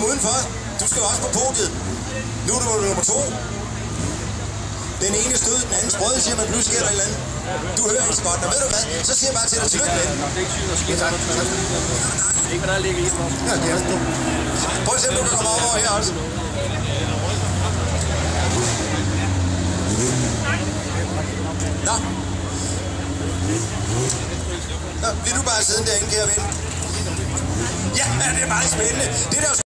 komme udenfor. Du skal jo også på podiet. Nu er du nummer 2. Den ene stød, den anden sprød, siger man, pludselig sker der et eller andet. Du hører ikke så godt, og ved du hvad, så siger jeg bare til dig tillykke med. Det er ikke sygt, der sker tak. Ikke, hvad der ligger i den også. Ja, det er sådan. Prøv at se, om du kan komme over her også. Nå. Nå, bliver du bare siddende derinde, kære ven? Ja, det er meget spændende. Det der